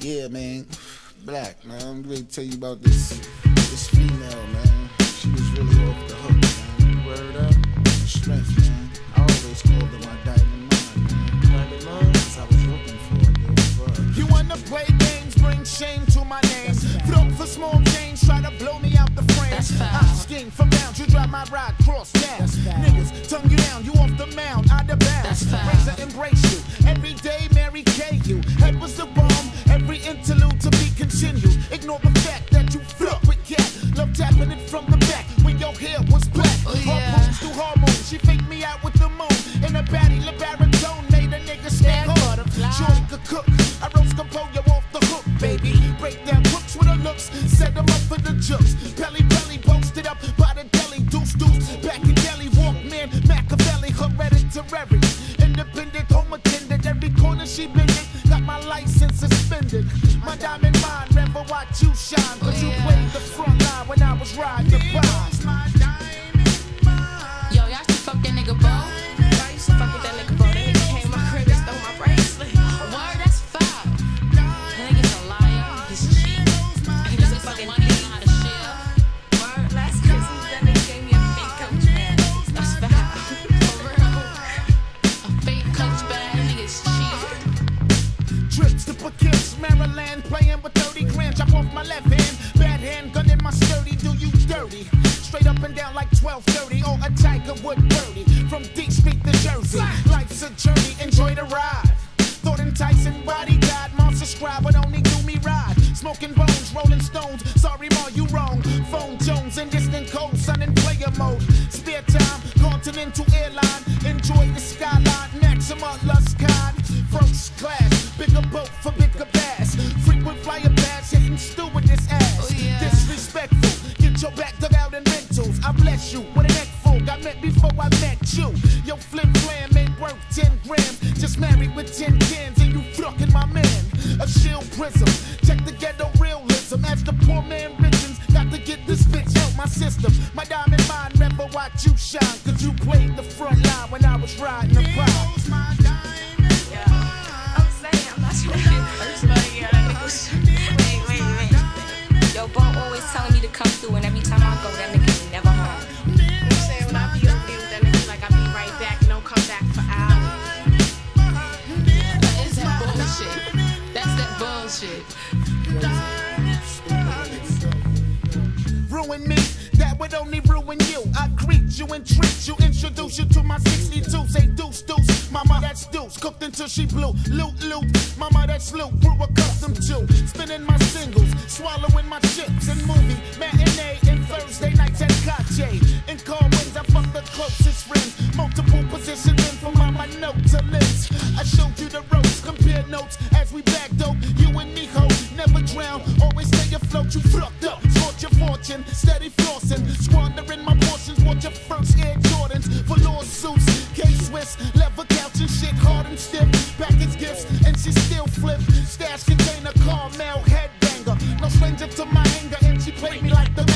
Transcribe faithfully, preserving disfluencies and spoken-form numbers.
Yeah, man. Black, man. I'm ready to tell you about this this female, man. She was really off the hook, man. Word up. Strength, man. I always called her my diamond mine, man. Diamond mine? That's I was looking for, dude. You wanna play games, bring shame to my name. Float for small change, try to blow me out the frame. I scheme from bounds, you drive my ride cross town. Niggas tongue you down, you off the mound, out of bounds. Razor embrace you, every day Mary Kay you. Head was the bomb, every interlude to be continued. Ignore the fact that you flip with cat. Love tapping it from the back when your hair was black. Oh, yeah. Hormones through hormones, she faked me out with the moon. In a baddie, the baritone made a nigga stay hard. Shorty could cook, I roast composer off the hook, baby. Break down crooks with her looks, set them up for the jokes. Belly belly posted up by the deli, deuce deuce. Back in Delhi, Walkman, Machiavelli, hereditary. Independent, home attendant, every corner she been in. Got my license suspended. My diamond mind, never watch you shine. Cause you played the front line when I was riding the bomb. Yo, y'all used to fuck that nigga Bo. Y'all used to fuck with that nigga Bo. That nigga came to my crib and stole my bracelet. Word, that's foul. That nigga's a liar. He's cheap. He doesn't fucking know how to share. Word, last Christmas that nigga gave me a fake coach bag. That's foul. For real. A fake coach bag. That nigga's cheap. Trips to Poughkeepsie, Maryland, playing with thirty grand. Chop off my left hand, bad hand, gun in my sturdy. Do you dirty? Straight up and down like twelve thirty, or a Tiger Wood birdie. From D Street to Jersey, life's a journey, enjoy the ride. Thought enticing bodyguard, monster scribe would only do me ride. Smoking bones, rolling stones, sorry ma, you wrong. Phone Jones in distant cold, sun in player mode. Spare time, continental airline, enjoy the skyline. Maxima Lust God, first class, bigger boat for bigger bass. Frequent flyer pass, hitting stewardess ass. Oh, yeah. Disrespectful, get your back dug out in rentals. I bless you with an neck full, got met before I met you. Yo, flim flam ain't worth ten grams. Just married with ten cans and you fucking my man. A shield prism, check the ghetto realism. As the poor man riches, got to get this bitch out my system. My diamond mind never watch you shine. Cause you played the front line when I was riding the pile. Yeah. I'm saying, I'm not trying to get first, but yeah, that nigga was. Wait, wait, wait. Yo, Bo always telling me to come through, and every time I go, that nigga ain't never home. You know what I'm saying? When I be up there with that nigga, like I be right back and don't come back for hours. That is that bullshit. That's that bullshit. Ruin me, that would only ruin you. I greet you and treat you, introduce you to my sixty-two. Say deuce, deuce, mama, that's deuce. Cooked until she blew. Loot, loot, mama, that's loot. Grew accustomed to spinning my singles, swallowing my chips and movie matinee and Thursday nights at Cache. In car wings, I fuck the closest friends. Multiple positions in from my note to lips. I showed you the ropes, compare notes as we back dope. You and me, ho, never drown, always stay afloat. You fucked up, sort your fortune, steady flossing, squandering my portions. Want your first Air Jordans for lawsuits, K-Swiss, leather couch and shit, hard and stiff. Package gifts and she still flip. Stash container, Carmel headbanger, no stranger to my anger, and she played me like the